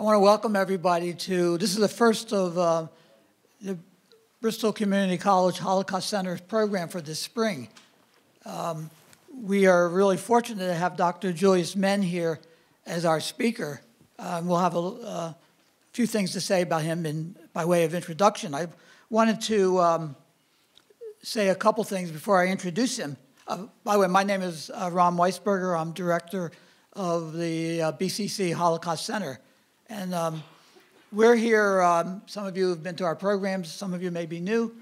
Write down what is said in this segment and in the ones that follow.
want to welcome everybody to, this is the first of the Bristol Community College Holocaust Center's program for this spring. We are really fortunate to have Dr. Julius Menn here as our speaker. We'll have a few things to say about him by way of introduction. I wanted to say a couple things before I introduce him. By the way, my name is Ron Weisberger. I'm director of the BCC Holocaust Center. And we're here, some of you have been to our programs, some of you may be new.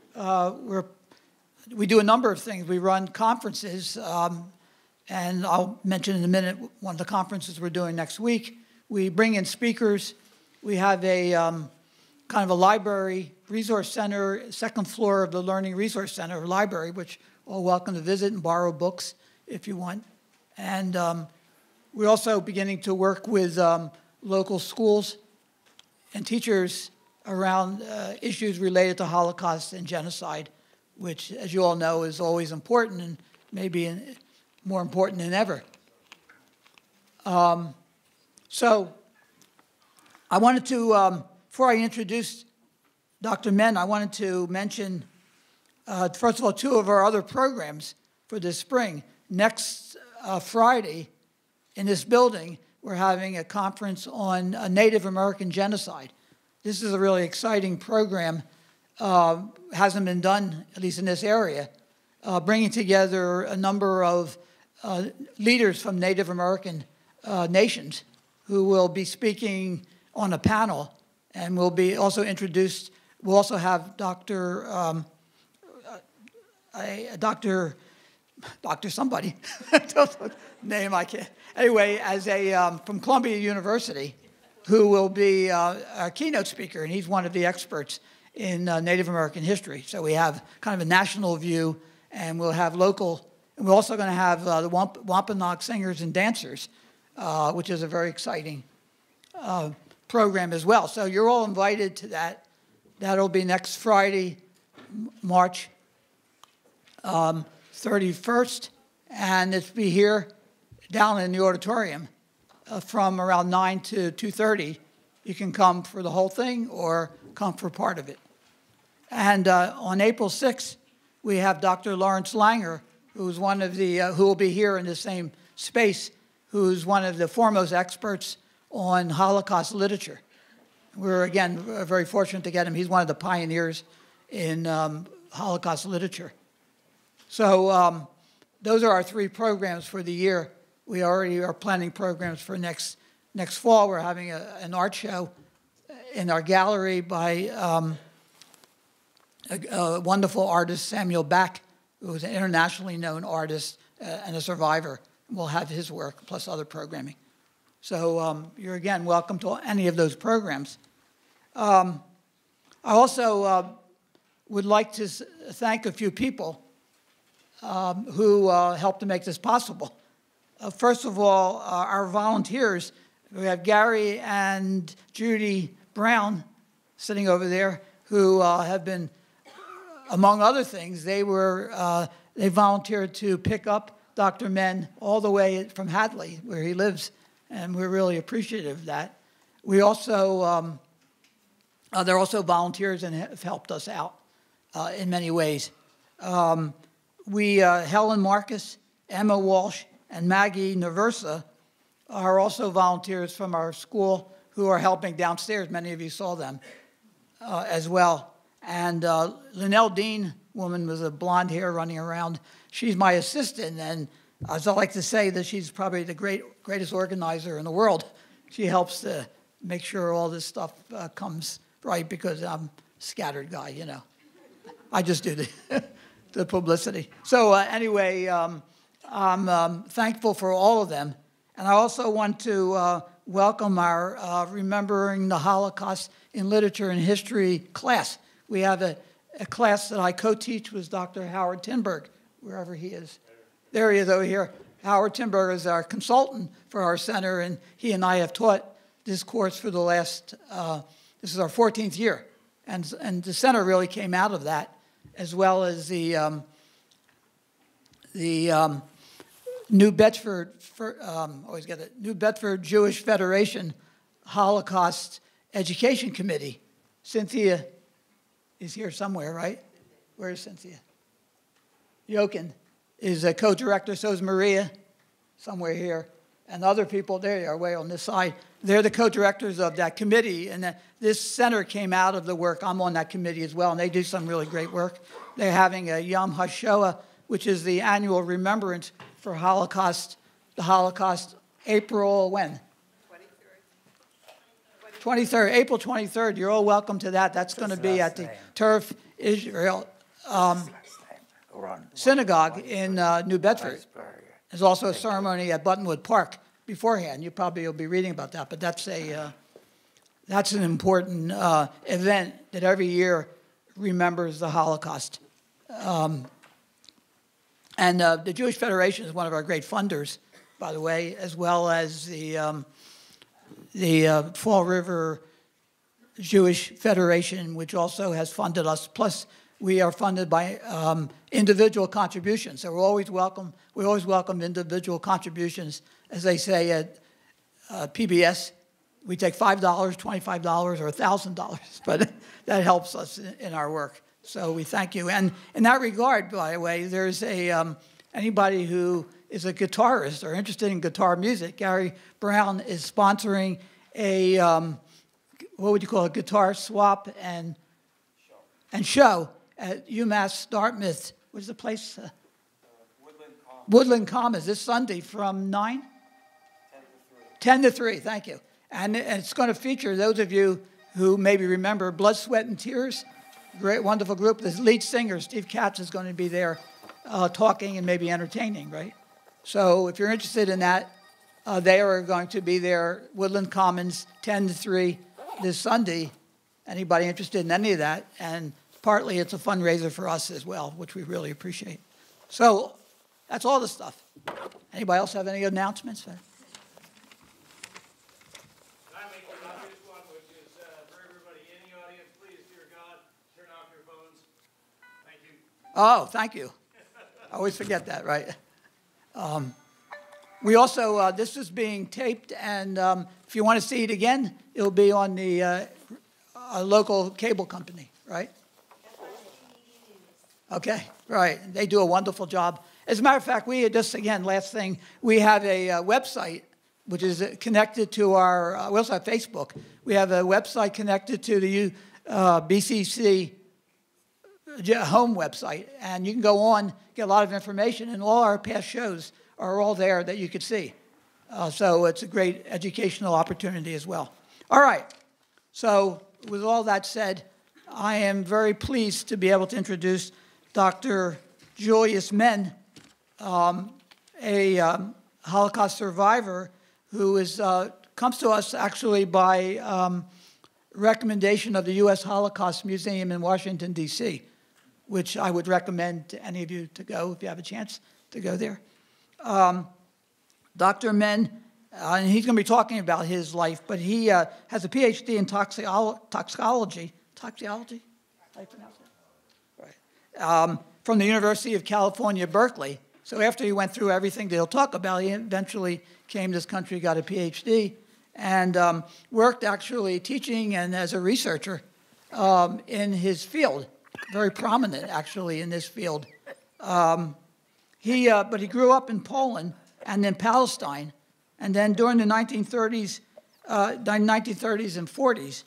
We do a number of things. We run conferences, and I'll mention in a minute one of the conferences we're doing next week. We bring in speakers. We have a kind of a library resource center, second floor of the Learning Resource Center library, which you're all welcome to visit and borrow books if you want. And we're also beginning to work with local schools and teachers around issues related to Holocaust and genocide, which, as you all know, is always important and maybe more important than ever. So I wanted to, before I introduce Dr. Menn, I wanted to mention, first of all, two of our other programs for this spring. Next Friday in this building, we're having a conference on Native American genocide. This is a really exciting program. Hasn't been done, at least in this area, bringing together a number of leaders from Native American nations who will be speaking on a panel, and will be also introduced. We'll also have Dr. somebody, name I can't. Anyway, as from Columbia University, who will be a keynote speaker, and he's one of the experts in Native American history. So we have kind of a national view, and we'll have local, and we're also going to have the Wampanoag singers and dancers, which is a very exciting program as well. So you're all invited to that. That'll be next Friday, March 31st, and it's be here down in the auditorium from around 9 to 2:30. You can come for the whole thing or come for part of it. And on April 6th, we have Dr. Lawrence Langer, who's one of the, who will be here in the same space, who's one of the foremost experts on Holocaust literature. We're, again, very fortunate to get him. He's one of the pioneers in Holocaust literature. So those are our three programs for the year. We already are planning programs for next fall. We're having an art show in our gallery by a wonderful artist, Samuel Back, who is an internationally known artist and a survivor. We'll have his work plus other programming. So you're, again, welcome to any of those programs. I also would like to thank a few people who helped to make this possible. First of all, our volunteers. We have Gary and Judy Brown sitting over there, who have been, among other things, they volunteered to pick up Dr. Menn all the way from Hadley, where he lives, and we're really appreciative of that. We also, they're also volunteers and have helped us out in many ways. Helen Marcus, Emma Walsh, and Maggie Naversa are also volunteers from our school who are helping downstairs. Many of you saw them as well. And Linnell Dean, woman with a blonde hair running around, she's my assistant, and as I like to say that she's probably the greatest organizer in the world. She helps to make sure all this stuff comes right, because I'm a scattered guy, you know. I just do the publicity. So anyway, I'm thankful for all of them. And I also want to welcome our Remembering the Holocaust in Literature and History class. We have a class that I co-teach with Dr. Howard Tinberg, wherever he is. There he is over here. Howard Tinberg is our consultant for our center, and he and I have taught this course for the last, this is our 14th year. And the center really came out of that, as well as the New Bedford, New Bedford Jewish Federation Holocaust Education Committee. Cynthia is here somewhere, right? Where is Cynthia? Jochen is a co-director, so is Maria, somewhere here. And other people, there you are, way on this side. They're the co-directors of that committee, and this center came out of the work. I'm on that committee as well, and they do some really great work. They're having a Yom HaShoah, which is the annual remembrance for Holocaust, the Holocaust, April when? 23rd, April 23rd. You're all welcome to that. That's going to be at the Turf Israel Synagogue in New Bedford. There's also a ceremony at Buttonwood Park beforehand. You probably will be reading about that, but that's an important event that every year remembers the Holocaust. And the Jewish Federation is one of our great funders, by the way, as well as the Fall River Jewish Federation, which also has funded us. Plus, we are funded by individual contributions. So we always welcome individual contributions. As they say at PBS, we take $5, $25, or $1,000, but that helps us in our work. So we thank you. And in that regard, by the way, there's anybody who is a guitarist or interested in guitar music, Gary Brown is sponsoring a, what would you call it, guitar swap and show at UMass Dartmouth. What's the place? Woodland Commons this Sunday from 9? 10 to 3, thank you. And it's going to feature those of you who maybe remember Blood, Sweat, and Tears, great, wonderful group. The lead singer, Steve Katz, is going to be there talking and maybe entertaining, right? So if you're interested in that, they are going to be there, Woodland Commons, 10 to 3 this Sunday. Anybody interested in any of that? And partly it's a fundraiser for us as well, which we really appreciate. So that's all the stuff. Anybody else have any announcements? I make the obvious one, which is for everybody in the audience, please, dear God, turn off your phones. Thank you. Oh, thank you. I always forget that, right? We also, this is being taped, and if you want to see it again, it'll be on the local cable company, right? Okay, right. They do a wonderful job. As a matter of fact, we just, again, last thing, we have a website which is connected to our, we also have Facebook. We have a website connected to the BCC home website, and you can go on, get a lot of information, and all our past shows are all there that you could see. So it's a great educational opportunity as well. All right. So with all that said, I am very pleased to be able to introduce Dr. Julius Menn, a Holocaust survivor who comes to us actually by recommendation of the U.S. Holocaust Museum in Washington, D.C., which I would recommend to any of you to go if you have a chance to go there. Dr. Menn, and he's going to be talking about his life, but he has a PhD in toxicology. Toxicology? How do you pronounce it? Right. From the University of California, Berkeley. So after he went through everything that he'll talk about, he eventually came to this country, got a PhD, and worked actually teaching and as a researcher in his field. Very prominent, actually, in this field. But he grew up in Poland and then Palestine, and then during the 1930s and 40s,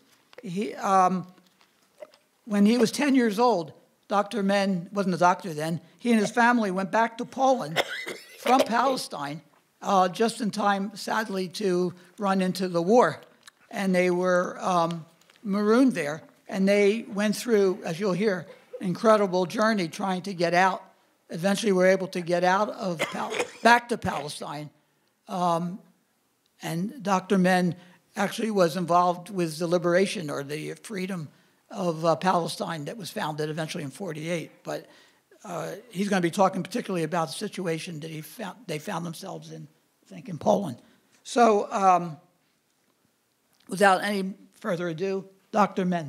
when he was 10 years old, Dr. Menn wasn't a doctor then. He and his family went back to Poland from Palestine just in time, sadly, to run into the war. And they were marooned there. And they went through, as you'll hear, an incredible journey trying to get out. Eventually were able to get out of back to Palestine. And Dr. Menn actually was involved with the liberation or the freedom of Palestine that was founded eventually in 1948. But he's going to be talking particularly about the situation that they found themselves in, I think, in Poland. So without any further ado, Dr. Menn.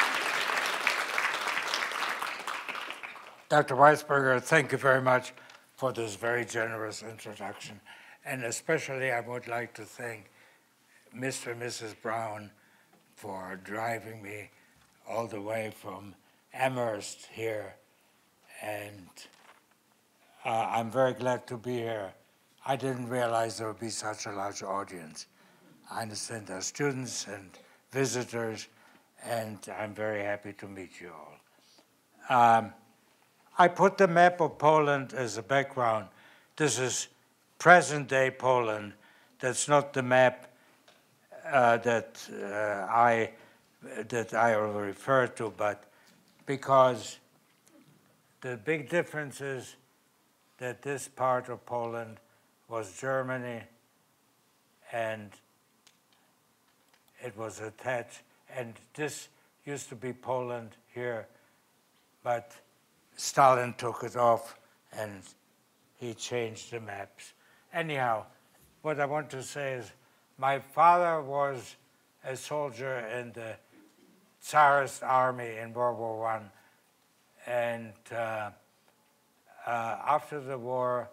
Dr. Weisberger, thank you very much. for this very generous introduction. And especially I would like to thank Mr. and Mrs. Brown for driving me all the way from Amherst here. And I'm very glad to be here. I didn't realize there would be such a large audience. I understand there are students and visitors, and I'm very happy to meet you all. I put the map of Poland as a background. This is present-day Poland. That's not the map that I will refer to, but because the big difference is that this part of Poland was Germany, and it was attached, and this used to be Poland here, but Stalin took it off and he changed the maps. Anyhow, what I want to say is my father was a soldier in the Tsarist army in World War I, and after the war,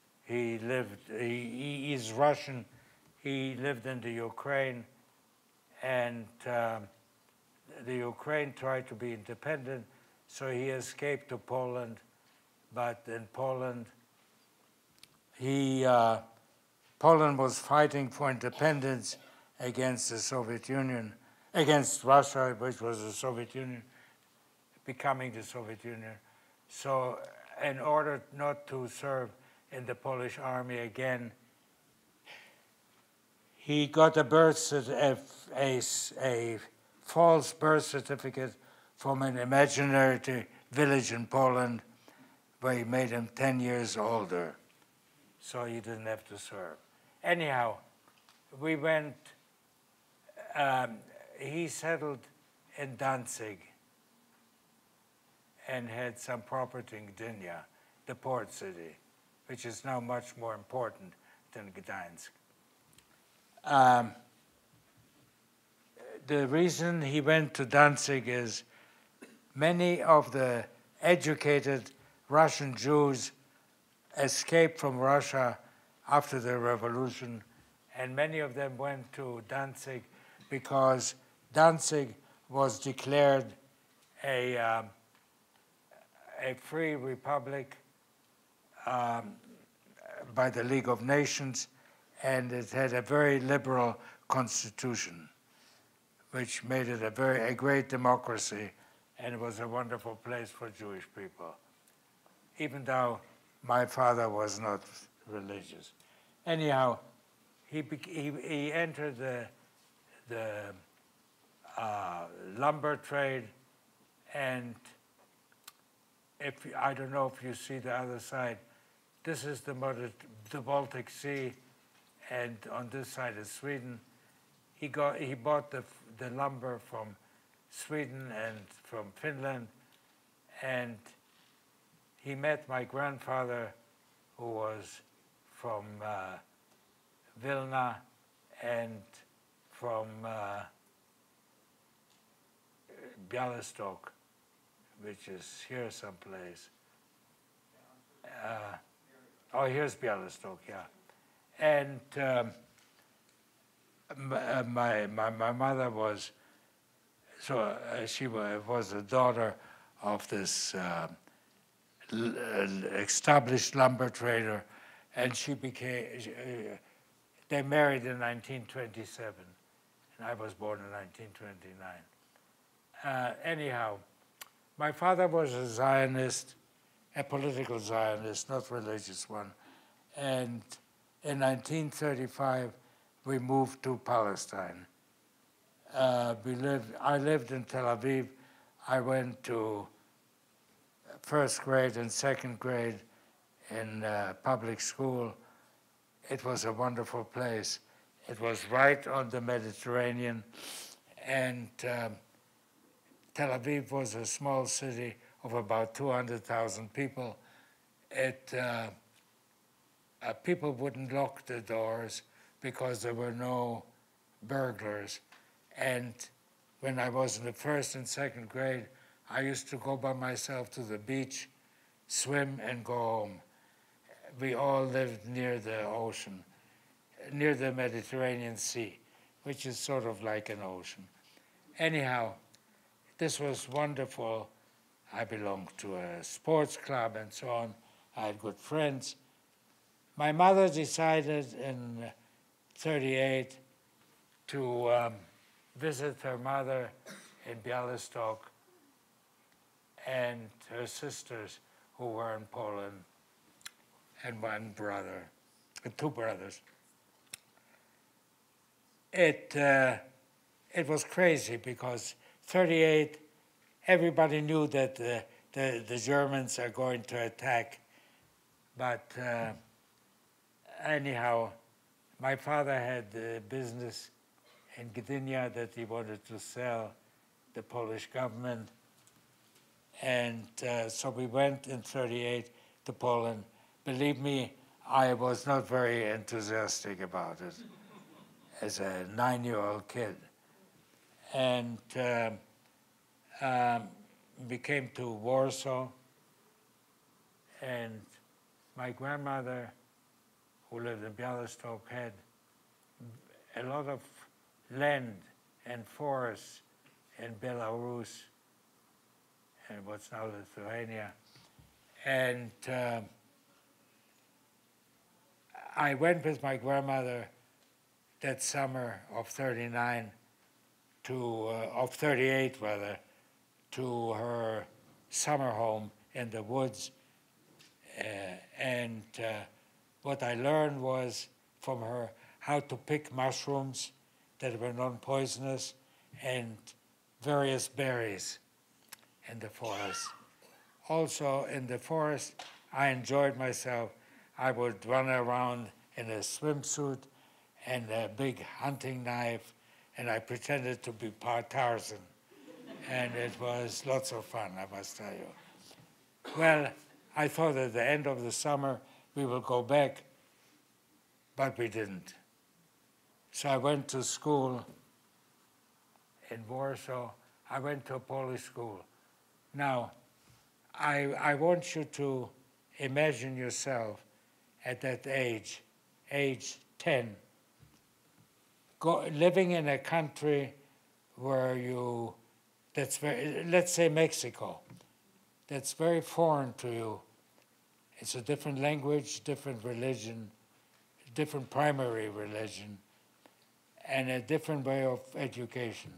he's Russian, he lived in the Ukraine, and the Ukraine tried to be independent, so he escaped to Poland, but in Poland, Poland was fighting for independence against the Soviet Union, against Russia, which was the Soviet Union, becoming the Soviet Union. So in order not to serve in the Polish army again, he got a false birth certificate from an imaginary village in Poland where he made him 10 years older, so he didn't have to serve. Anyhow, we went, he settled in Danzig and had some property in Gdynia, the port city, which is now much more important than Gdańsk. The reason he went to Danzig is many of the educated Russian Jews escaped from Russia after the revolution, and many of them went to Danzig because Danzig was declared a free republic by the League of Nations, and it had a very liberal constitution, which made it a great democracy, and it was a wonderful place for Jewish people, even though my father was not religious. Anyhow, he entered the lumber trade, and I don't know if you see the other side, this is the Baltic Sea, and on this side is Sweden. He bought the lumber from Sweden and from Finland, and he met my grandfather, who was from Vilna and from Bialystok, which is here someplace. Oh, here's Bialystok, yeah. And my mother was, she was the daughter of this established lumber trader, and they married in 1927, and I was born in 1929. Anyhow, my father was a Zionist, a political Zionist, not religious one, and in 1935 we moved to Palestine. I lived in Tel Aviv. I went to first grade and second grade in public school. It was a wonderful place. It was right on the Mediterranean, and Tel Aviv was a small city of about 200,000 people. People wouldn't lock the doors because there were no burglars. And when I was in the first and second grade, I used to go by myself to the beach, swim, and go home. we all lived near the ocean, near the Mediterranean Sea, which is sort of like an ocean. Anyhow, this was wonderful. I belonged to a sports club and so on. I had good friends. My mother decided in 38 to visit her mother in Białystok and her sisters who were in Poland, and one brother, two brothers. It was crazy because 38, everybody knew that the Germans are going to attack, but anyhow, my father had a business in Gdynia that he wanted to sell the Polish government, and so we went in 38 to Poland. Believe me, I was not very enthusiastic about it as a 9-year-old kid. And we came to Warsaw, and my grandmother, who lived in Białystok, had a lot of land and forests in Belarus and what's now Lithuania. And I went with my grandmother that summer of 39 of 38 rather, to her summer home in the woods. And what I learned was from her how to pick mushrooms that were non-poisonous and various berries in the forest. Also in the forest, I enjoyed myself. I would run around in a swimsuit and a big hunting knife, and I pretended to be Tarzan. And it was lots of fun, I must tell you. Well, I thought at the end of the summer we will go back, but we didn't. So I went to school in Warsaw. I went to a Polish school. Now, I want you to imagine yourself at that age 10, living in a country where that's very, let's say Mexico, that's very foreign to you. It's a different language, different religion, different primary religion, and a different way of education.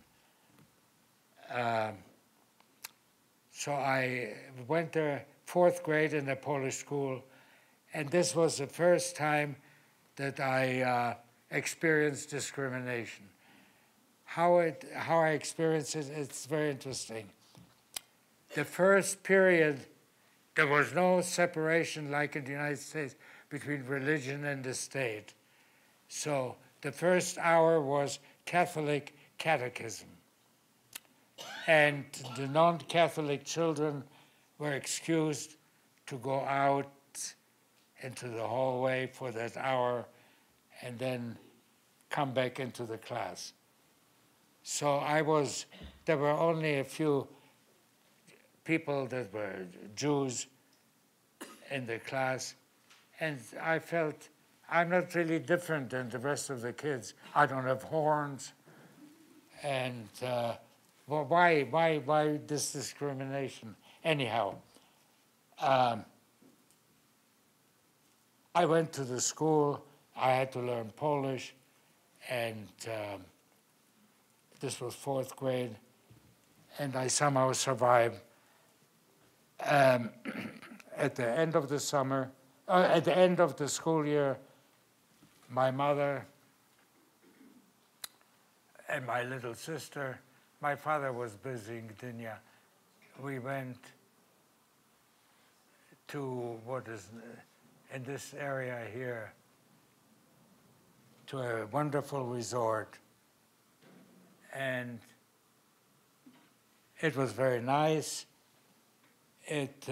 So I went there 4th grade in a Polish school, and this was the first time that I experienced discrimination. How I experienced it, it's very interesting. The first period, there was no separation like in the United States between religion and the state. So the first hour was Catholic catechism. And the non-Catholic children were excused to go out into the hallway for that hour and then come back into the class. So there were only a few people that were Jews in the class, and I felt I'm not really different than the rest of the kids. I don't have horns, and well, why this discrimination? Anyhow, I went to the school. I had to learn Polish, and this was 4th grade, and I somehow survived. At the end of the summer, at the end of the school year, my mother and my little sister, my father was busy in Gdynia. We went to what is in this area here, to a wonderful resort. And it was very nice. It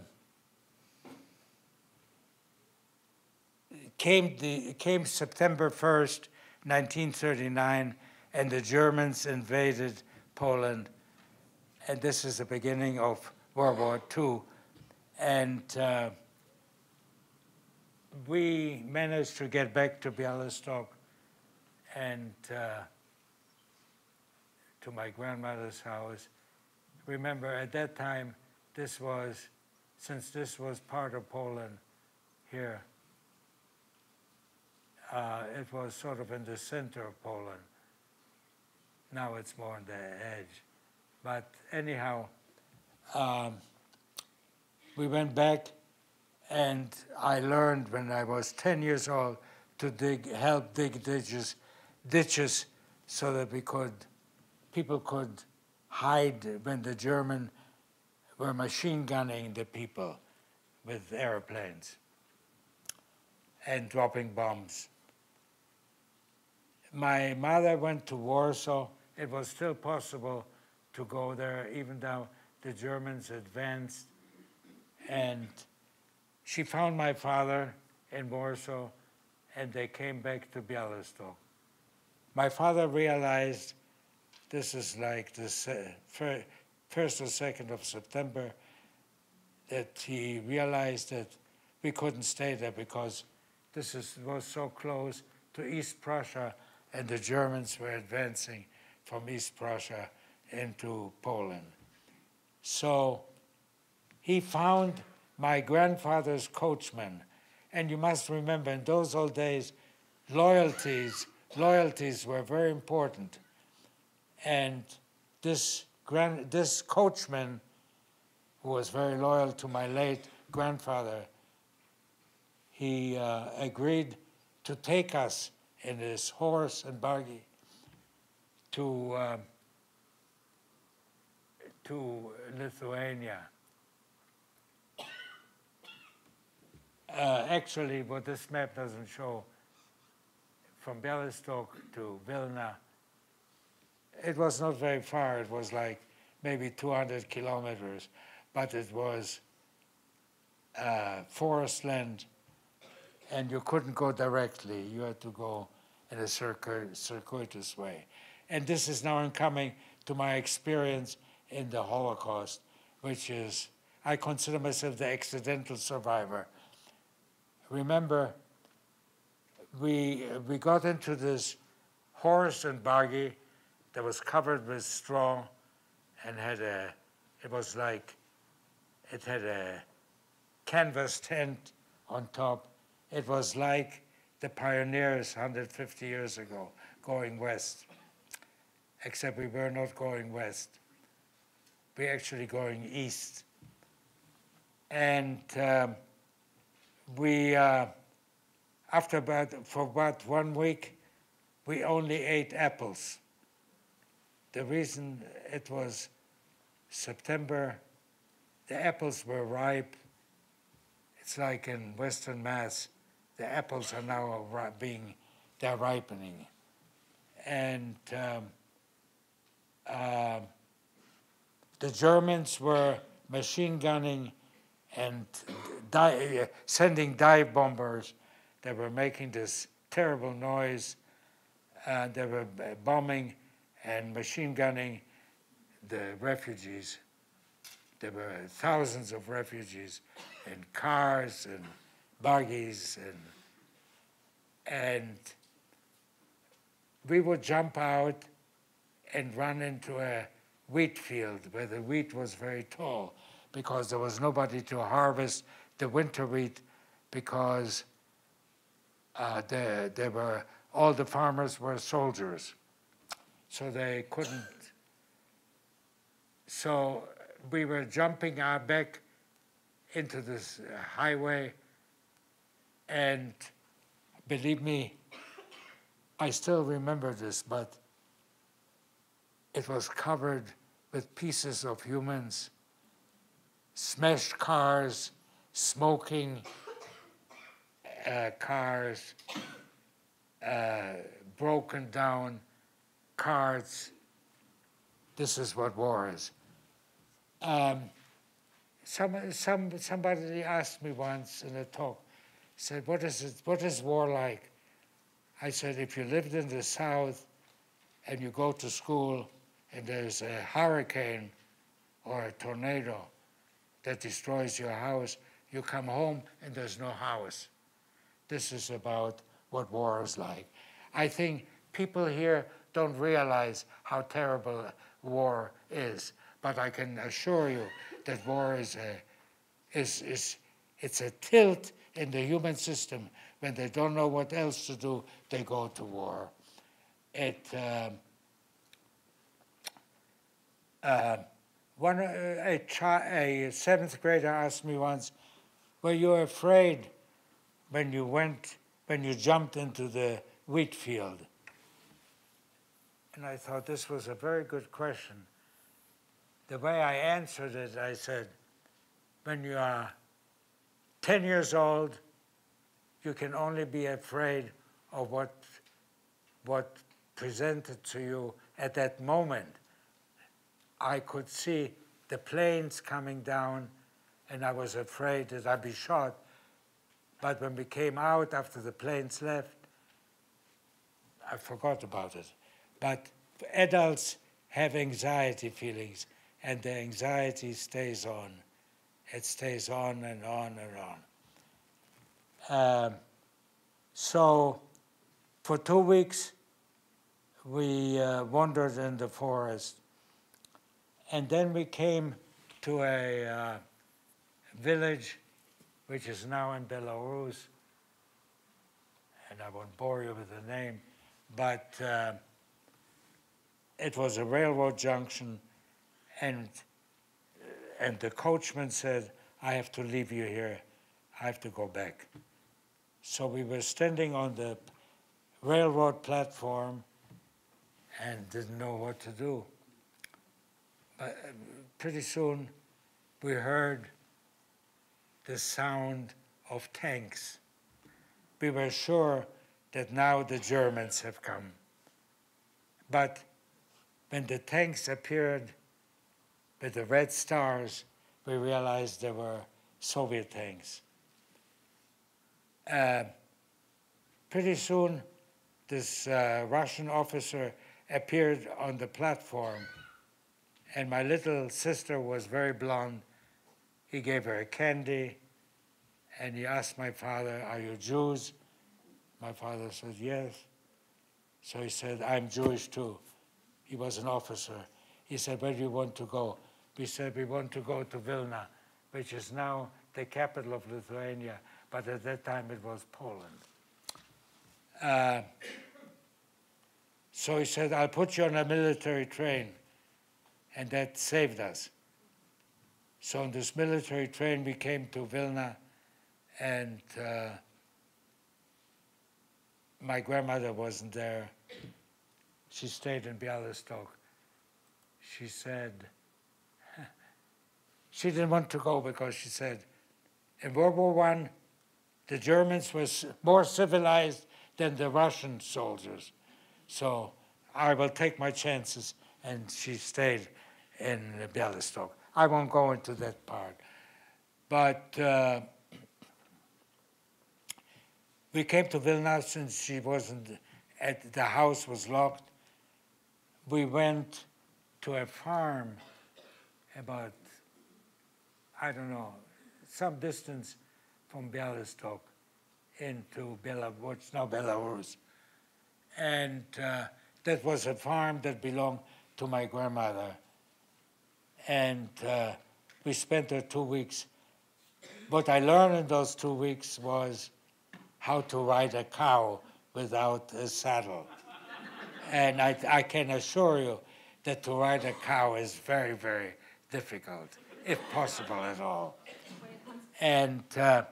came September 1st, 1939, and the Germans invaded Poland. And this is the beginning of World War II. And we managed to get back to Bialystok and to my grandmother's house. Remember, at that time, since this was part of Poland here, it was sort of in the center of Poland. Now it's more on the edge. But anyhow, we went back, and I learned when I was 10 years old to help dig ditches so that people could hide when the German were machine gunning the people with airplanes and dropping bombs. My mother went to Warsaw. It was still possible to go there, even though the Germans advanced. And she found my father in Warsaw, and they came back to Bialystok. My father realized this is like the 1st or 2nd of September, that he realized that we couldn't stay there because was so close to East Prussia, and the Germans were advancing from East Prussia into Poland. So he found my grandfather's coachman. And you must remember, in those old days, loyalties were very important. And this coachman, who was very loyal to my late grandfather, he agreed to take us in his horse and buggy to Lithuania. Actually, what this map doesn't show, from Bialystok to Vilna, it was not very far. It was like maybe 200 kilometers, but it was forest land, and you couldn't go directly. You had to go in a circuitous way. And this is now coming to my experience in the Holocaust, which is, I consider myself the accidental survivor. Remember, we got into this horse and buggy that was covered with straw and had it had a canvas tent on top. It was like the pioneers 150 years ago going west, except we were not going west. We were actually going east. And for about 1 week, we only ate apples. The reason it was September, the apples were ripe. It's like in Western Mass, the apples are now they're ripening. And the Germans were machine gunning and sending dive bombers that were making this terrible noise. They were bombing and machine gunning the refugees. There were thousands of refugees in cars and buggies, and we would jump out and run into a wheat field where the wheat was very tall because there was nobody to harvest the winter wheat because all the farmers were soldiers, so they couldn't. So we were jumping back into this highway, and believe me, I still remember this, but it was covered with pieces of humans, smashed cars, smoking cars, broken down carts. This is what war is. Somebody asked me once in a talk, said, what is war like? I said, if you lived in the South and you go to school and there's a hurricane or a tornado that destroys your house, you come home and there's no house. this is about what war is like. I think people here don't realize how terrible war is, but I can assure you that war is it's a tilt in the human system. When they don't know what else to do, they go to war. A seventh grader asked me once, were you afraid when you jumped into the wheat field? And I thought this was a very good question. The way I answered it, I said, when you are 10 years old, you can only be afraid of what presented to you at that moment. I could see the planes coming down, and I was afraid that I'd be shot. But when we came out after the planes left, I forgot about it. But adults have anxiety feelings, and the anxiety stays on. It stays on and on and on. So for 2 weeks, we wandered in the forest. And then we came to a village which is now in Belarus. And I won't bore you with the name, but it was a railroad junction, and the coachman said, I have to leave you here. I have to go back. So we were standing on the railroad platform and didn't know what to do. But pretty soon we heard the sound of tanks. We were sure that now the Germans have come. But when the tanks appeared with the red stars, we realized they were Soviet tanks. Pretty soon, this Russian officer appeared on the platform, and my little sister was very blonde. He gave her a candy, and he asked my father, are you Jews? My father said, yes. So he said, I'm Jewish too. He was an officer. He said, where do you want to go? We said, we want to go to Vilna, which is now the capital of Lithuania, but at that time it was Poland. So he said, I'll put you on a military train, and that saved us. So on this military train, we came to Vilna, and my grandmother wasn't there. She stayed in Bialystok. She said, she didn't want to go because she said, in World War I, the Germans were more civilized than the Russian soldiers. So I will take my chances, and she stayed in Bialystok. I won't go into that part. But we came to Vilna since she wasn't, the house was locked. We went to a farm about, I don't know, some distance from Bialystok into what's now Belarus. And that was a farm that belonged to my grandmother. And we spent there 2 weeks. What I learned in those 2 weeks was how to ride a cow without a saddle. And I can assure you that to ride a cow is very, very difficult, if possible at all. And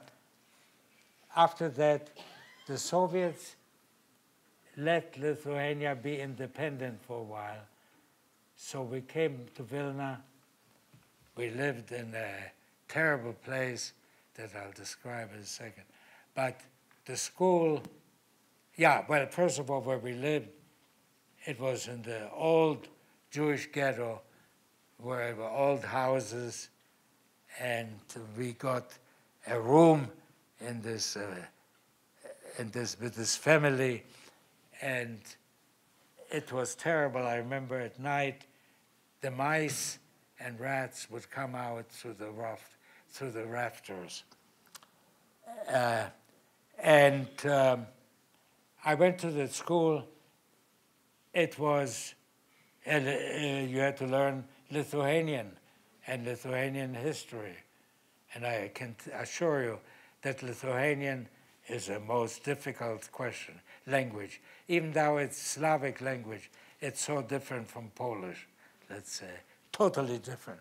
after that, the Soviets let Lithuania be independent for a while. So we came to Vilna. We lived in a terrible place that I'll describe in a second. But the school, yeah, well, first of all, where we lived, it was in the old Jewish ghetto where there were old houses, and we got a room in this, with this family, and it was terrible. I remember at night, the mice and rats would come out through the rafters. And I went to the school. It was, you had to learn Lithuanian and Lithuanian history. And I can assure you that Lithuanian is the most difficult language. Even though it's Slavic language, it's so different from Polish, let's say, totally different.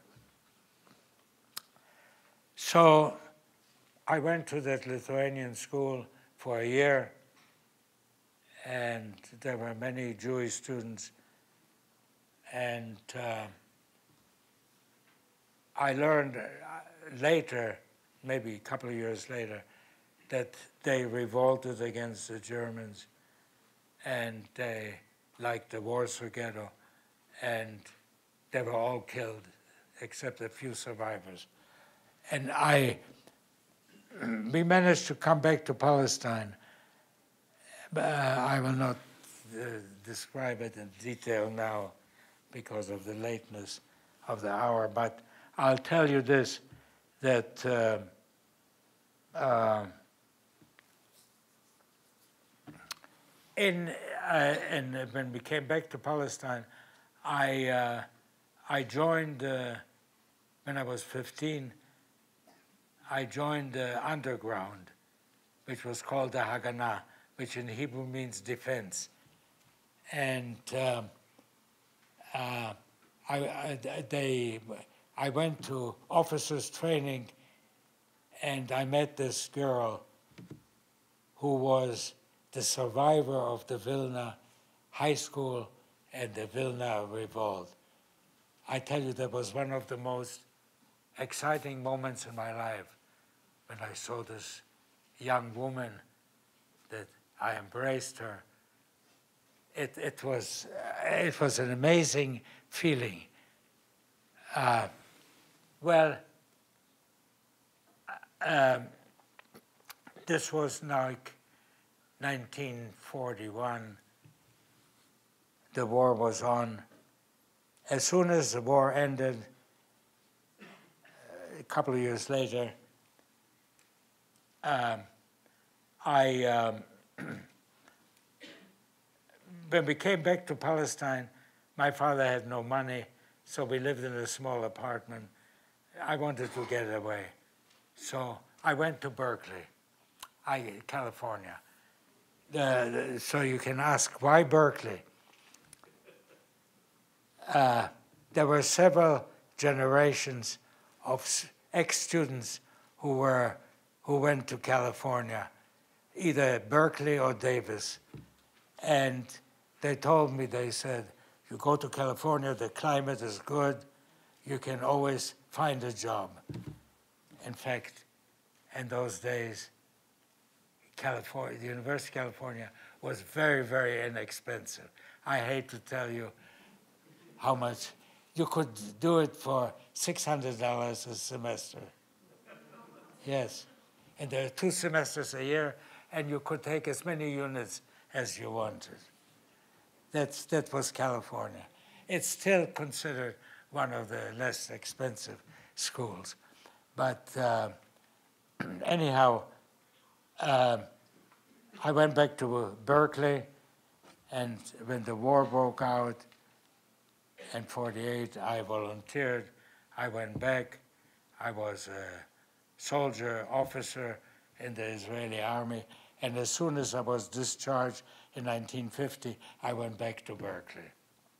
So I went to that Lithuanian school for a year, and there were many Jewish students, and I learned later, maybe a couple of years later, that they revolted against the Germans, and they, like the Warsaw Ghetto, and they were all killed, except a few survivors. And we managed to come back to Palestine. I will not describe it in detail now because of the lateness of the hour, but I'll tell you this, that when we came back to Palestine, I joined, when I was 15, I joined the underground, which was called the Haganah, which in Hebrew means defense. And I went to officers' training, and I met this girl who was the survivor of the Vilna High School and the Vilna Revolt. I tell you, that was one of the most exciting moments in my life when I saw this young woman, that I embraced her. It was an amazing feeling. This was like 1941. The war was on. As soon as the war ended, a couple of years later, when we came back to Palestine, my father had no money, so we lived in a small apartment. I wanted to get away. So I went to Berkeley, California. So you can ask, why Berkeley? There were several generations of ex-students who went to California, either Berkeley or Davis. And they told me, they said, you go to California, the climate is good, you can always find a job. In fact, in those days, California, the University of California was very, very inexpensive. I hate to tell you how much. You could do it for $600 a semester. Yes. And there are 2 semesters a year, and you could take as many units as you wanted. That was California. It's still considered one of the less expensive schools. But anyhow, I went back to Berkeley, and when the war broke out in '48, I volunteered. I went back. I was a soldier, officer in the Israeli army, and as soon as I was discharged in 1950, I went back to Berkeley.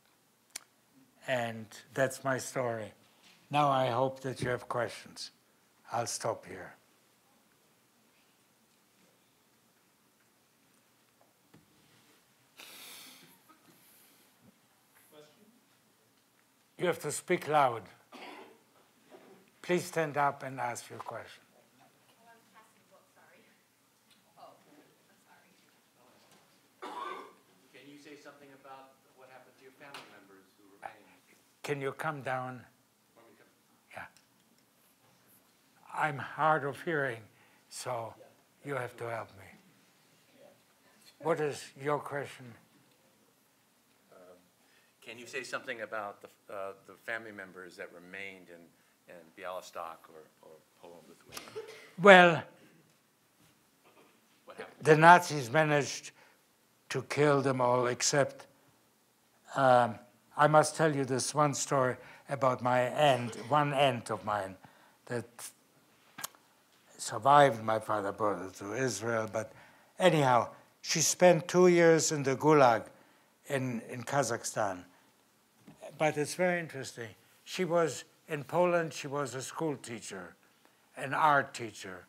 And that's my story. Now I hope that you have questions. I'll stop here. You have to speak loud. Please stand up and ask your question. Can you say something about what happened to your family members who remained? Can you come down? Yeah. I'm hard of hearing, so you have to help me. What is your question? Can you say something about the family members that remained in Bialystok or Poland, Lithuania? Well, What the Nazis managed to kill them all except, I must tell you this one story about my aunt, one aunt of mine that survived. My father brought her to Israel, but anyhow, she spent 2 years in the Gulag in Kazakhstan. But it's very interesting. She was, in Poland, she was a school teacher, an art teacher.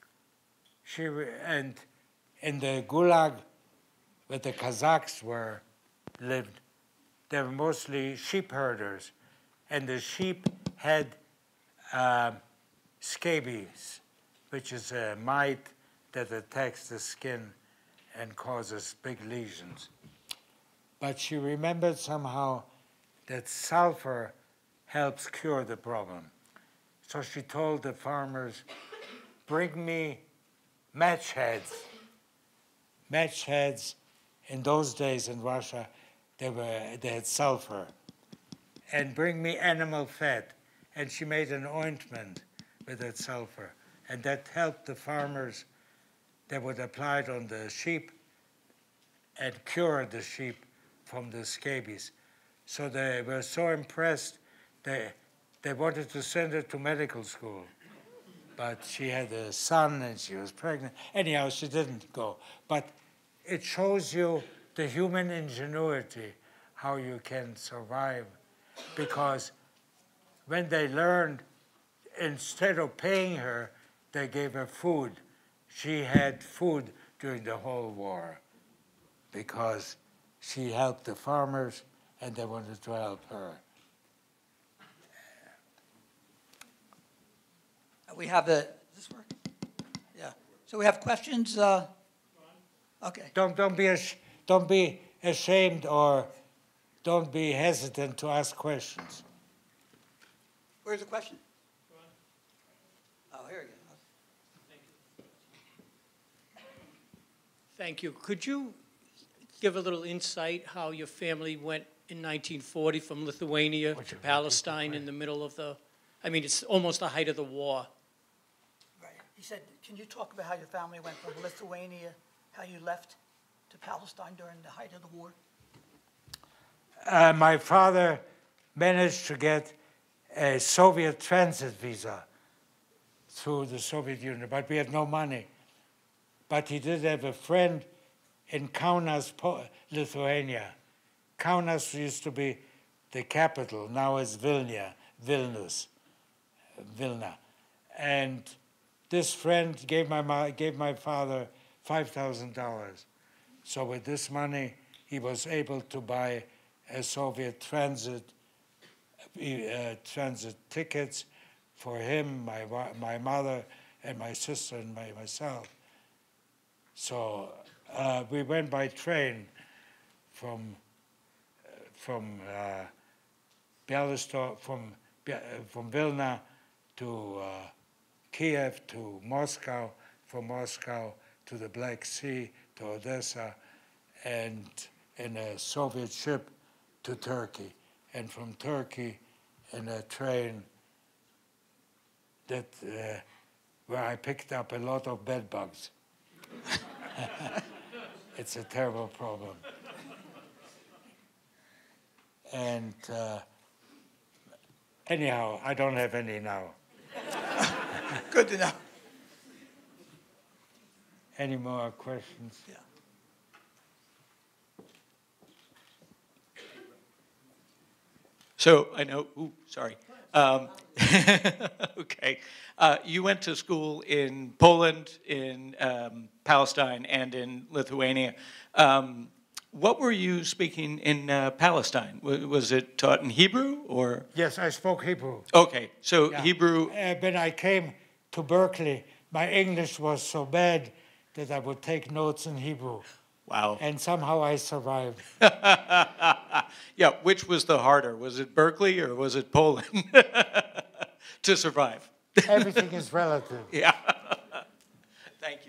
And in the Gulag, where the Kazakhs lived, they were mostly sheep herders. And the sheep had scabies, which is a mite that attacks the skin and causes big lesions. But she remembered somehow that sulfur helps cure the problem. So she told the farmers, bring me match heads. Match heads, in those days in Russia, they had sulfur. And bring me animal fat. And she made an ointment with that sulfur. And that helped the farmers. They would apply it on the sheep and cure the sheep from the scabies. So they were so impressed, they wanted to send her to medical school. But she had a son and she was pregnant. Anyhow, she didn't go. But it shows you the human ingenuity, how you can survive. Because when they learned, instead of paying her, they gave her food. She had food during the whole war because she helped the farmers and they wanted to help her. We have the, does this work? Yeah. So we have questions. Okay. Don't be ashamed or don't be hesitant to ask questions. Where's the question? Oh, here we go. Thank you. Could you give a little insight how your family went in 1940 from Lithuania to Palestine in the middle of the, I mean, it's almost the height of the war. Right. He said, can you talk about how your family went from Lithuania, how you left to Palestine during the height of the war? My father managed to get a Soviet transit visa through the Soviet Union, but we had no money. But he did have a friend in Kaunas, Lithuania. Kaunas used to be the capital, now it's Vilna. And this friend gave my father $5,000. So with this money, he was able to buy a Soviet transit tickets for him, my mother, and my sister and myself. So we went by train from Bialystok, from Vilna to Kiev to Moscow, from Moscow to the Black Sea, to Odessa, and in a Soviet ship to Turkey, and from Turkey in a train that where I picked up a lot of bed bugs. It's a terrible problem. And anyhow, I don't have any now. Good to know. Any more questions? Yeah. So I know, sorry. Okay. You went to school in Poland, in Palestine, and in Lithuania. What were you speaking in Palestine? Was it taught in Hebrew or? Yes, I spoke Hebrew. Okay, so Yeah. Hebrew. When I came to Berkeley, my English was so bad that I would take notes in Hebrew. Wow. And somehow I survived. Yeah, which was the harder? Was it Berkeley or was it Poland to survive? Everything is relative. Yeah. Thank you.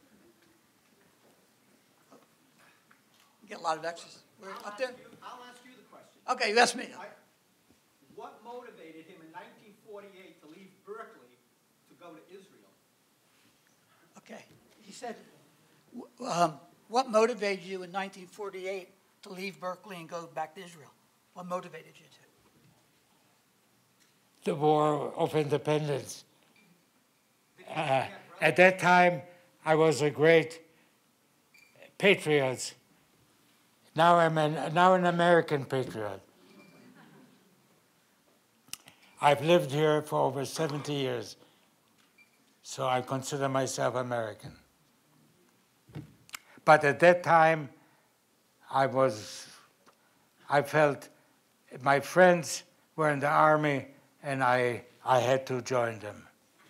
Get a lot of X's. We're up there? I'll ask you the question. Okay, you asked me. What motivated him in 1948 to leave Berkeley to go to Israel? Okay. He said, What motivated you in 1948 to leave Berkeley and go back to Israel? What motivated you to? The War of Independence. At that time, I was a great patriot. Now I'm an American patriot. I've lived here for over 70 years, so I consider myself American. But at that time, I felt my friends were in the army, and I had to join them.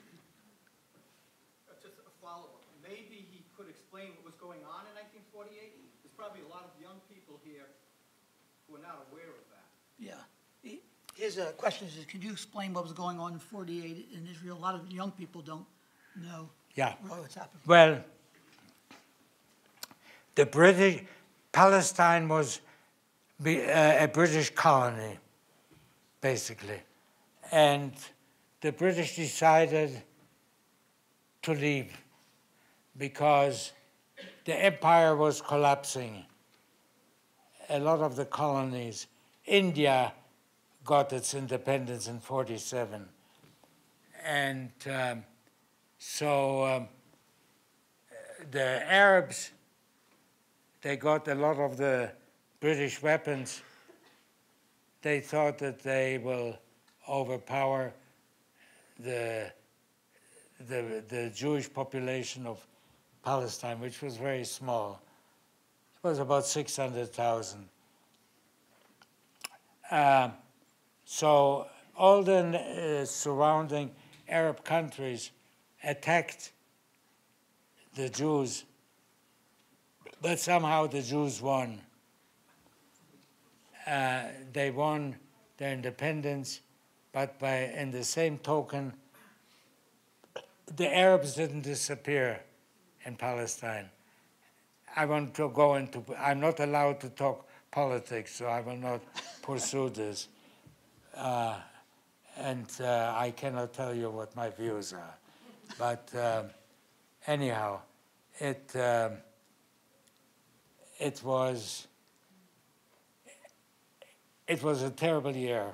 Just a follow-up. Maybe he could explain what was going on in 1948? There's probably a lot of young people here who are not aware of that. Yeah. His question is, can you explain what was going on in 48 in Israel? A lot of young people don't know what's happening. Well, the Palestine was a British colony, basically. And the British decided to leave because the empire was collapsing. A lot of the colonies, India got its independence in 47. And so the Arabs, they got a lot of the British weapons. They thought that they will overpower the Jewish population of Palestine, which was very small. It was about 600,000. So all the surrounding Arab countries attacked the Jews, but somehow the Jews won. They won their independence, but in the same token, the Arabs didn't disappear in Palestine. I want to go into, I'm not allowed to talk politics, so I will not pursue this. And I cannot tell you what my views are. But anyhow, it was a terrible year.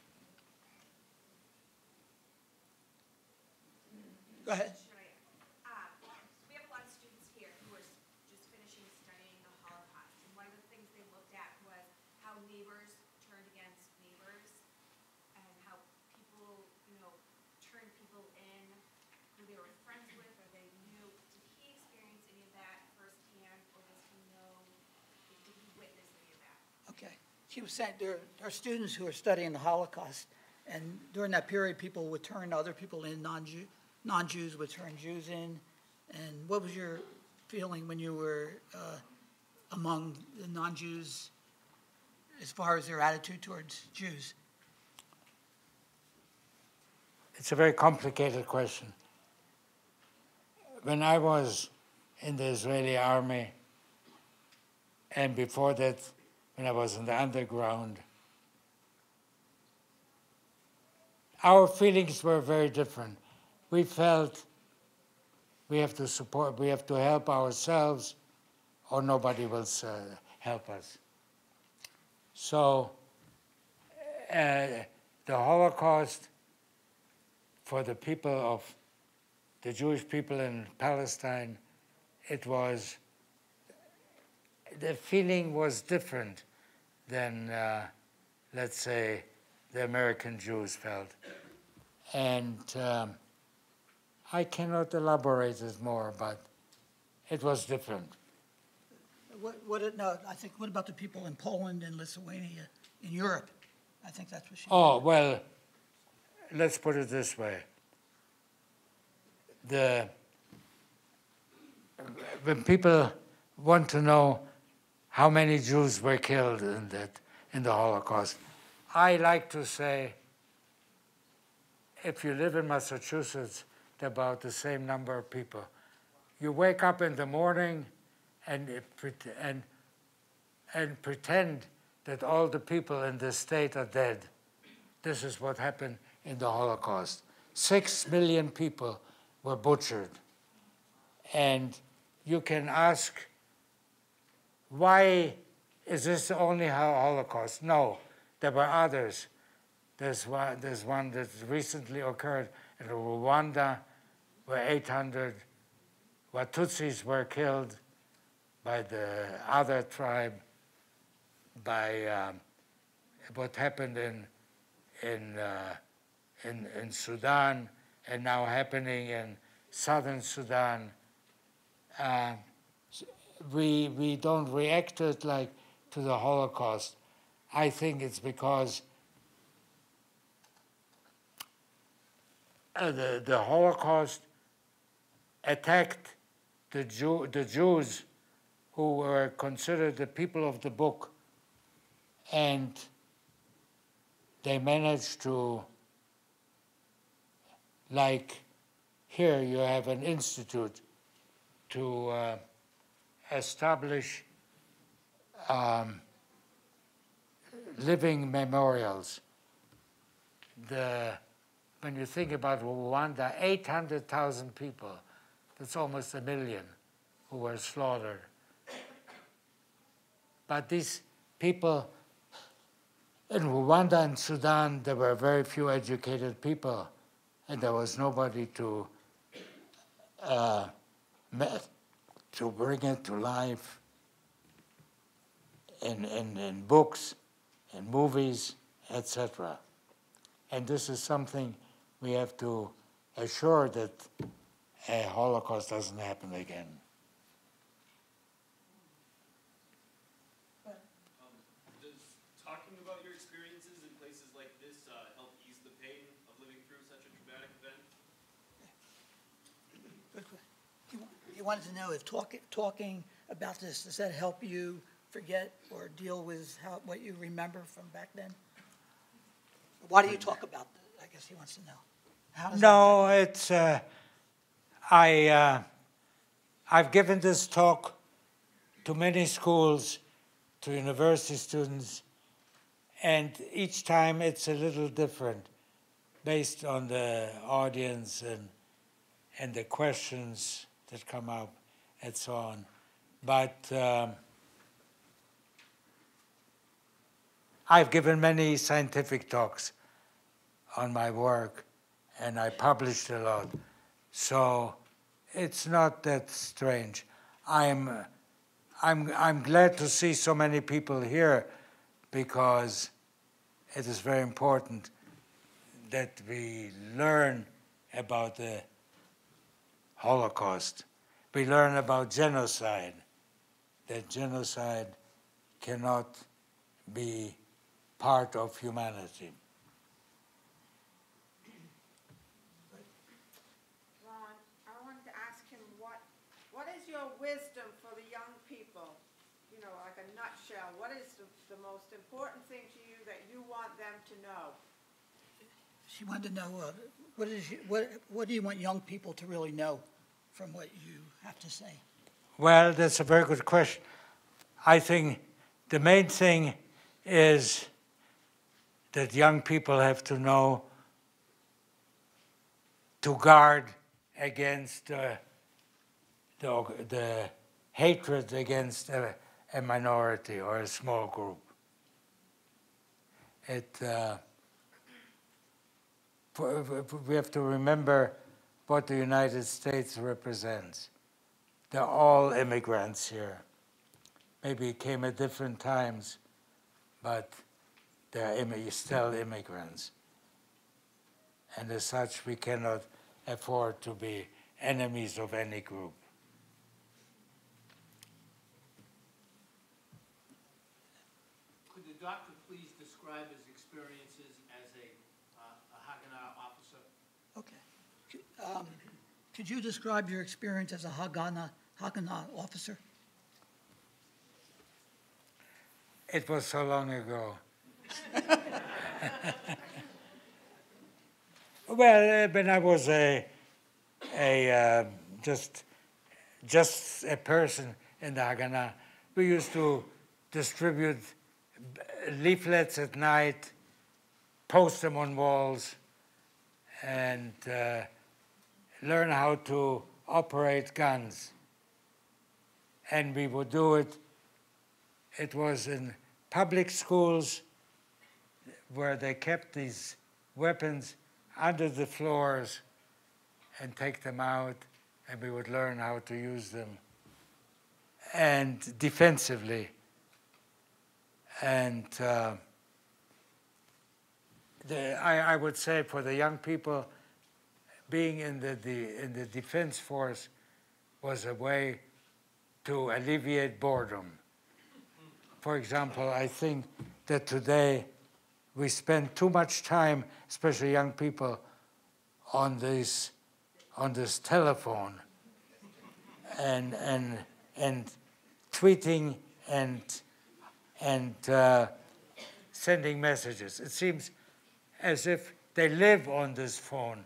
Go ahead. We have a lot of students here who are just finishing studying the Holocaust, and one of the things they looked at was how neighbors turned against neighbors, and how people, turned people in who they were friends with or they knew. Did he experience any of that firsthand, or did he witness any of that? Okay. She was saying there are students who are studying the Holocaust, and during that period, people would turn other people in, non-Jews would turn Jews in. And what was your feeling when you were among the non-Jews as far as their attitude towards Jews? It's a very complicated question. When I was in the Israeli army, and before that, when I was in the underground, our feelings were very different. We felt we have to support, we have to help ourselves, or nobody will help us. So the Holocaust for the people of the Jewish people in Palestine, the feeling was different than, let's say, the American Jews felt. And I cannot elaborate it more, but it was different. What about the people in Poland and Lithuania, in Europe? I think that's what she Oh, well, let's put it this way. When people want to know how many Jews were killed in the Holocaust, I like to say, if you live in Massachusetts, about the same number of people. You wake up in the morning and pretend that all the people in this state are dead. This is what happened in the Holocaust. 6 million people were butchered. And you can ask, why is this the only Holocaust? No, there were others. There's one that recently occurred in Rwanda, where 800 Tutsis were killed by the other tribe, by what happened in Sudan, and now happening in southern Sudan. We don't react to it like to the Holocaust. I think it's because the Holocaust attacked the Jews who were considered the people of the book, and they managed to, like here you have an institute to establish living memorials. When you think about Rwanda, 800,000 people, that's almost 1 million, who were slaughtered. But these people in Rwanda and Sudan, there were very few educated people, and there was nobody to bring it to life in books, in movies, etc. And this is something we have to assure that a Holocaust doesn't happen again. Does talking about your experiences in places like this help ease the pain of living through such a traumatic event? Good question. You wanted to know if talking about this, does that help you forget or deal with what you remember from back then? Why do you talk about this? I guess he wants to know. How does No, it's, I've given this talk to many schools, to university students, and each time it's a little different based on the audience and the questions that come up and so on. But I've given many scientific talks on my work, and I published a lot. So it's not that strange. I'm glad to see so many people here, because it is very important that we learn about the Holocaust. We learn about genocide, that genocide cannot be part of humanity. Ron, I wanted to ask him what is your wisdom for the young people? You know, like a nutshell, what is the most important thing to you that you want them to know? She wanted to know what do you want young people to really know from what you have to say? Well, that's a very good question. I think the main thing is that young people have to know to guard against the hatred against a minority or a small group. We have to remember what the United States represents. They're all immigrants here. Maybe it came at different times, but they're still immigrants. And as such, we cannot afford to be enemies of any group. Could the doctor please describe his experiences as a Haganah officer? Okay. Could you describe your experience as a Haganah officer? It was so long ago. Well, when I was just a person in the Haganah, we used to distribute leaflets at night, post them on walls, and learn how to operate guns. and we would do it. It was in public schools where they kept these weapons under the floors and take them out, and we would learn how to use them, and defensively. And I would say for the young people, being in the defense force was a way to alleviate boredom. For example, I think that today we spend too much time, especially young people, on this telephone and tweeting and sending messages. It seems as if they live on this phone.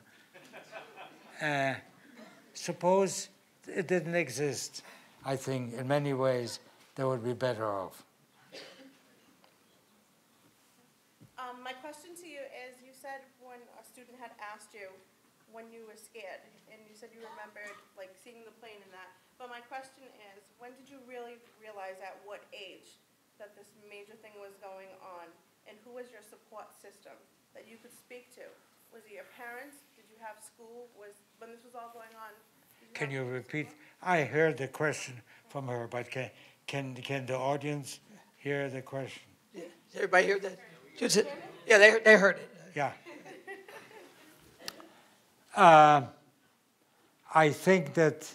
Suppose it didn't exist. I think in many ways they would be better off. My question to you is, you said when a student had asked you when you were scared, and you said you remembered like seeing the plane and that, but my question is, when did you really realize at what age that this major thing was going on, and who was your support system that you could speak to? Was it your parents? Did you have school? When this was all going on? Can you repeat? I heard the question from her, but can the audience hear the question? Yeah. Does everybody hear that? Yeah, they heard it. Yeah. I think that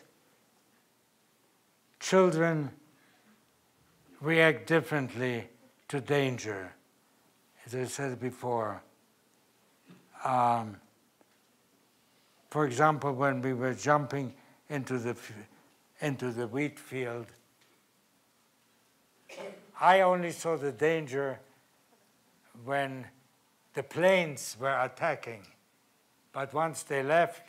children react differently to danger, as I said before. For example, when we were jumping into the wheat field, I only saw the danger when the planes were attacking. But once they left,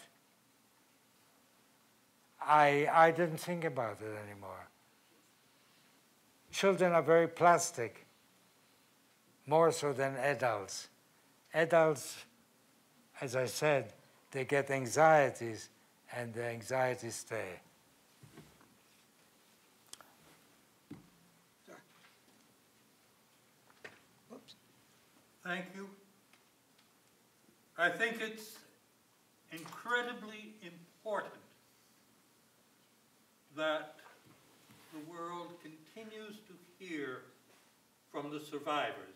I didn't think about it anymore. Children are very plastic, more so than adults. Adults, as I said, they get anxieties, and the anxieties stay. Thank you. I think it's incredibly important that the world continues to hear from the survivors.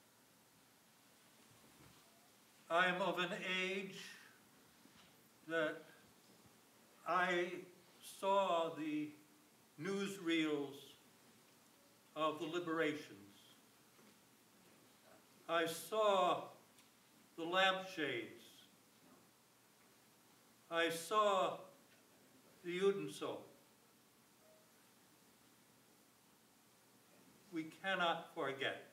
I am of an age that I saw the newsreels of the liberations. I saw the lampshades. I saw the Utensil. We cannot forget.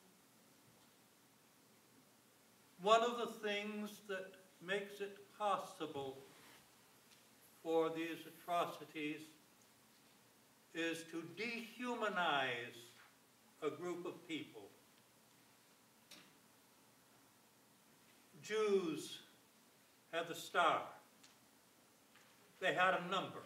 One of the things that makes it possible for these atrocities is to dehumanize a group of people. Jews had the star. They had a number.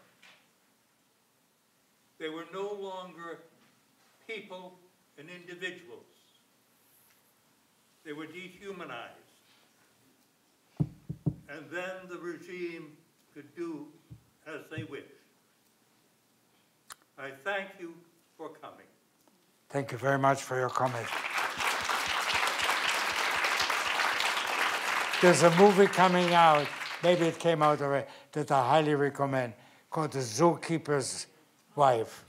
They were no longer people and individuals. They were dehumanized. And then the regime could do as they wished. I thank you for coming. Thank you very much for your comment. There's a movie coming out, maybe it came out already, that I highly recommend, called The Zookeeper's Wife.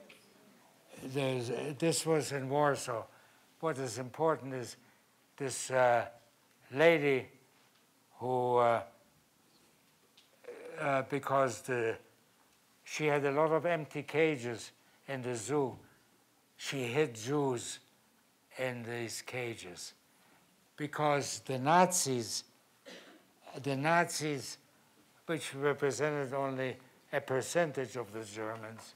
This was in Warsaw. What is important is this lady who, because she had a lot of empty cages in the zoo, she hid Jews in these cages. Because the Nazis, which represented only a percentage of the Germans,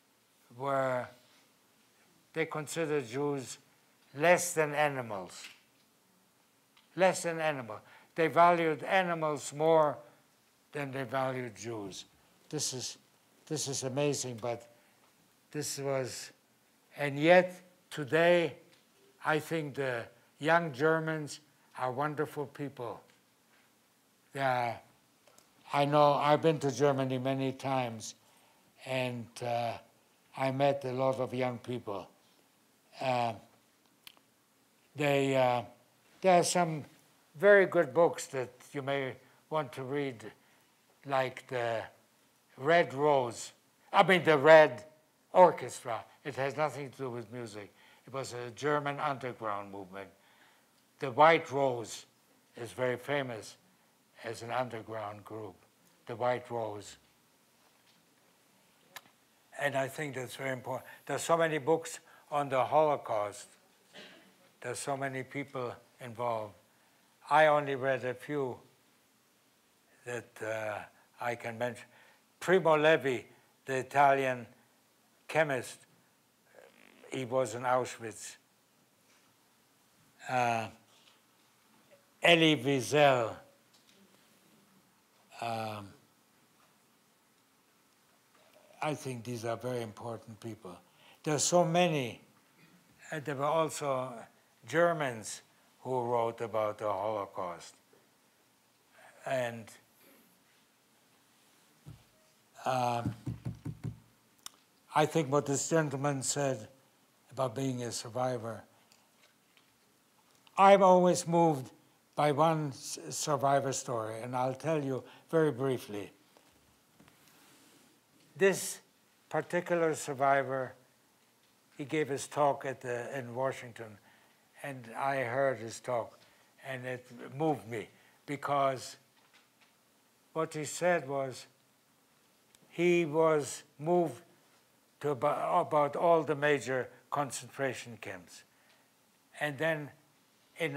they considered Jews less than animals. Less than animals. They valued animals more than they valued Jews. This is amazing, but this was, and yet today, I think the young Germans are wonderful people. They are, I know I've been to Germany many times, and I met a lot of young people. There are some very good books that you may want to read, like the Red Rose, the Red Orchestra. It has nothing to do with music. It was a German underground movement. The White Rose is very famous as an underground group, the White Rose. And I think that's very important. There's so many books on the Holocaust. There's so many people involved. I only read a few that I can mention. Primo Levi, the Italian chemist, he was in Auschwitz. Elie Wiesel. I think these are very important people. There are so many. There were also Germans who wrote about the Holocaust. And I think what this gentleman said about being a survivor, I'm always moved by one survivor story, and I'll tell you very briefly. This particular survivor, he gave his talk in Washington, and I heard his talk, and it moved me, because what he said was he was moved to about all the major concentration camps. And then in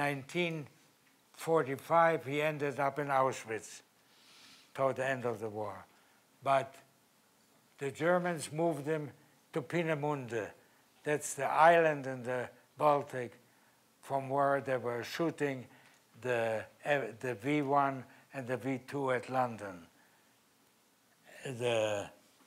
1945, he ended up in Auschwitz toward the end of the war. But the Germans moved him to Peenemünde. That's the island in the Baltic from where they were shooting the V-1 and the V-2 at London. The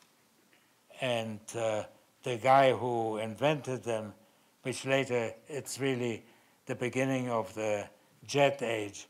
guy who invented them, which later it's really the beginning of the jet age,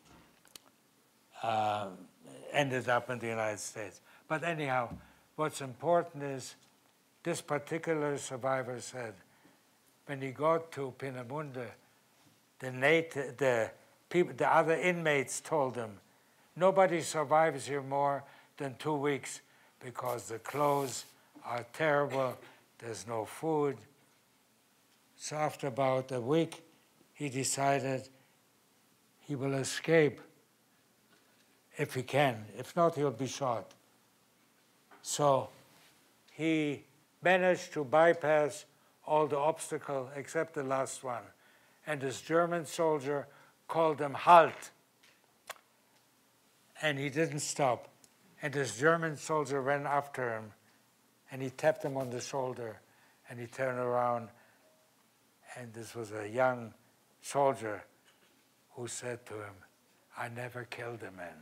ended up in the United States. But anyhow, what's important is this particular survivor said, when he got to Peenemünde, the other inmates told him, nobody survives here more than 2 weeks because the clothes are terrible, there's no food. So after about a week, he decided he will escape if he can. If not, he'll be shot. So he managed to bypass all the obstacles except the last one. And this German soldier called him Halt. And he didn't stop. And this German soldier ran after him, and he tapped him on the shoulder, and he turned around, and this was a young soldier who said to him, I never killed a man.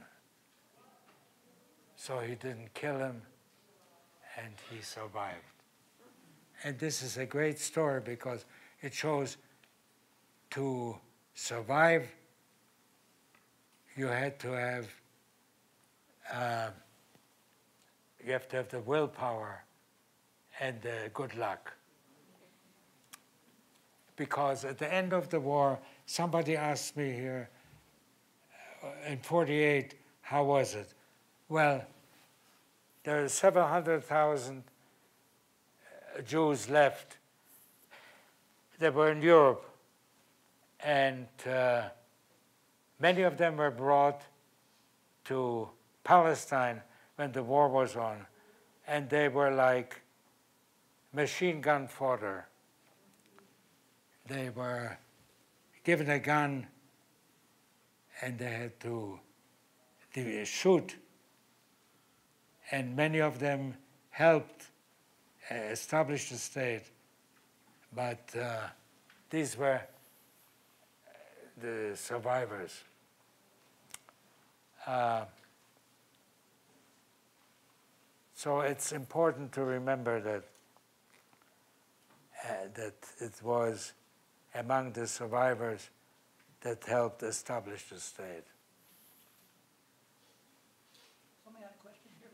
So he didn't kill him, and he survived. And this is a great story because it shows to survive, you had to have the willpower and the good luck. Because at the end of the war, somebody asked me here, in 48, how was it? Well, there are 700,000 Jews left. They were in Europe. And many of them were brought to Palestine when the war was on. And they were like machine gun fodder. They were given a gun and they had to shoot. And many of them helped establish the state. But these were the survivors. So it's important to remember that that it was among the survivors that helped establish the state. Somebody had a question here?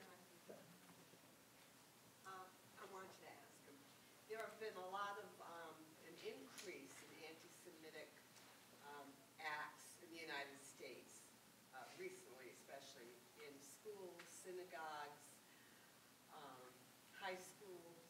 I wanted to ask him, there have been a lot of, an increase in anti-Semitic acts in the United States, recently, especially in schools, synagogues, high schools,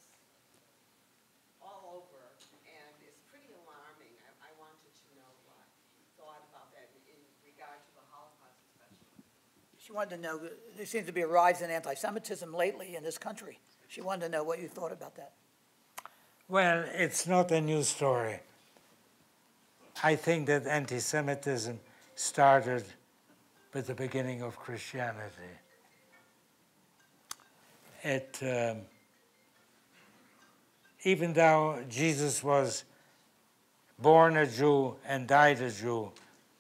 all over, and it's pretty alarming. I wanted to know what you thought about that in regard to the Holocaust especially. She wanted to know, there seems to be a rise in anti-Semitism lately in this country. She wanted to know what you thought about that. Well, it's not a new story. I think that anti-Semitism started with the beginning of Christianity. Even though Jesus was born a Jew and died a Jew,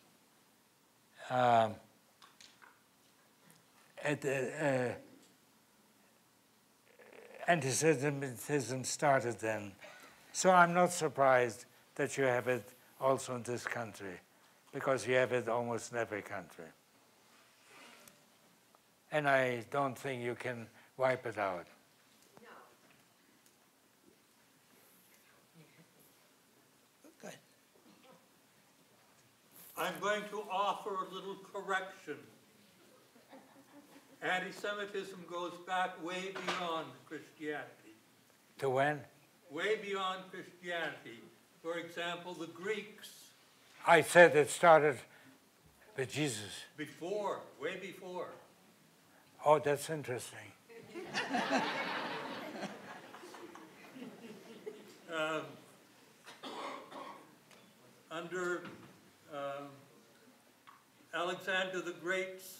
anti-Semitism started then. So I'm not surprised that you have it also in this country, because you have it almost in every country. And I don't think you can wipe it out. Go ahead. I'm going to offer a little correction. Anti-Semitism goes back way beyond Christianity. To when? Way beyond Christianity. For example, the Greeks. I said it started with Jesus. Before, way before. Oh, that's interesting. Under Alexander the Great's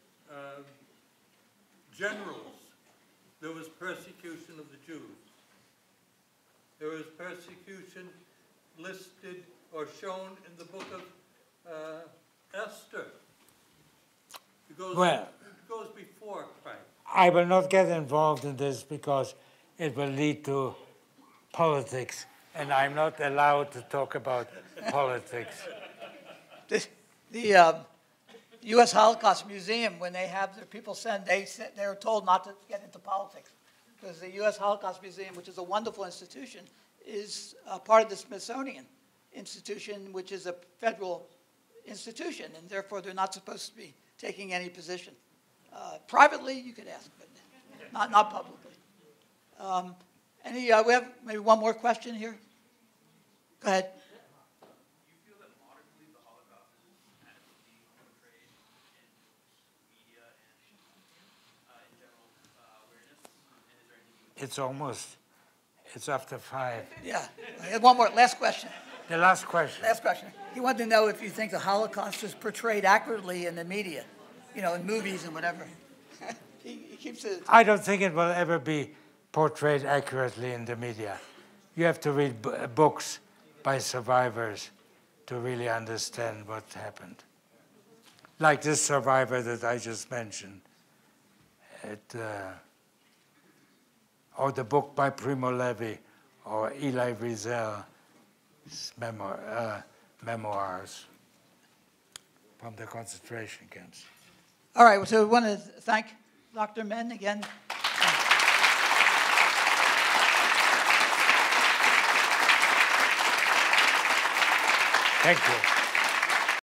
generals, there was persecution of the Jews. There was persecution listed or shown in the book of Esther. It goes before Christ. I will not get involved in this because it will lead to politics, and I'm not allowed to talk about politics. The U.S. Holocaust Museum, when they have their people send, they're told not to get into politics, because the U.S. Holocaust Museum, which is a wonderful institution, is part of the Smithsonian Institution, which is a federal institution, and therefore they're not supposed to be taking any position. Privately, you could ask, but not publicly. We have maybe one more question here. Go ahead. Do you feel that modernly the Holocaust is adequately portrayed in media and in general awareness? And is there anything It's after 5. Yeah. I had one more. Last question. The last question. Last question. He wanted to know if you think the Holocaust is portrayed accurately in the media, in movies and whatever. he keeps it. I don't think it will ever be portrayed accurately in the media. You have to read books by survivors to really understand what happened. Like this survivor that I just mentioned. Or the book by Primo Levi or Elie Wiesel's memoirs from the concentration camps. All right, so we want to thank Dr. Menn again. Thank you.